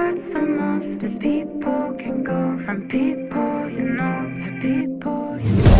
hurts the most is people can go from people you know to people you know.